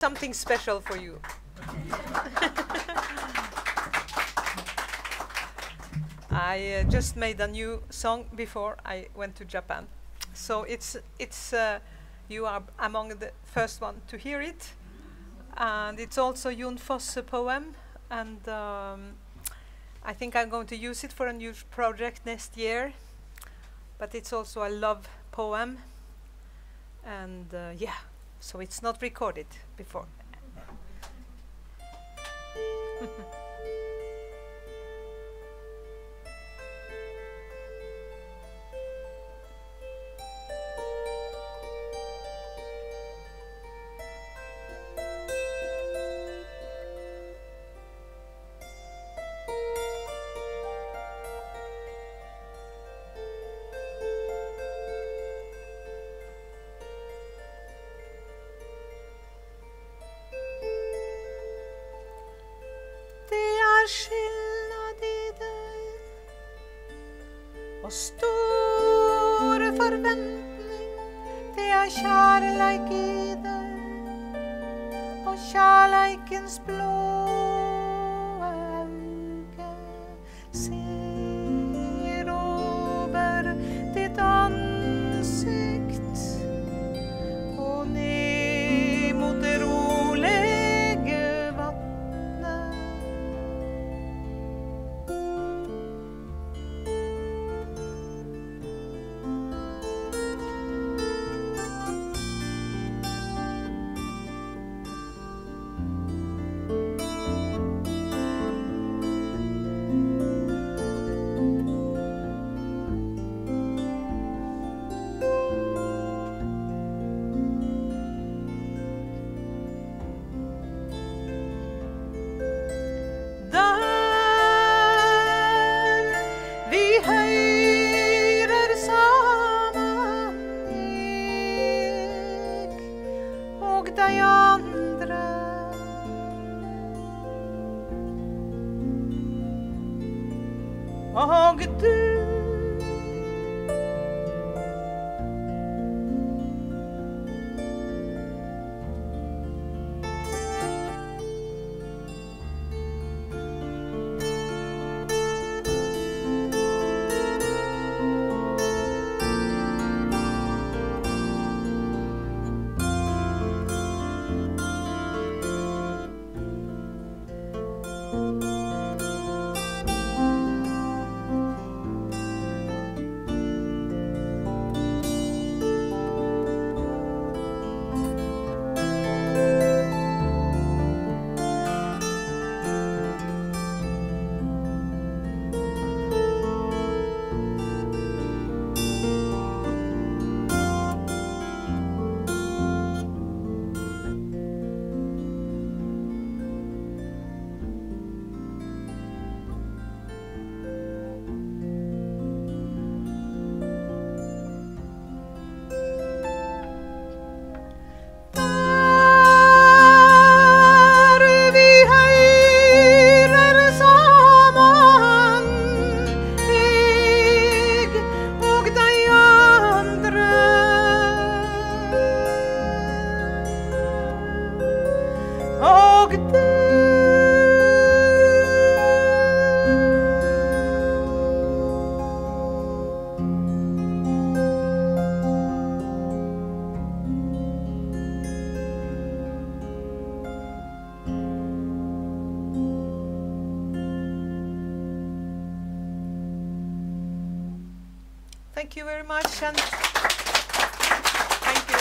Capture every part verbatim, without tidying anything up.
something special for you. I uh, just made a new song before I went to Japan, so it's it's uh, you are among the first one to hear it, and it's also Jon Fosse poem, and um, I think I'm going to use it for a new project next year. But it's also a love poem, and uh, yeah, so it's not recorded before. Skillnad i dig och stor förväntning. Det är kärlek i dig och kärlekens blå öga ser över ditt ansikt och ner mot det roliga vattnet. Och du Thank you very much, and thank you.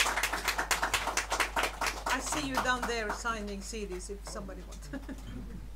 I see you down there signing C Ds if somebody wants.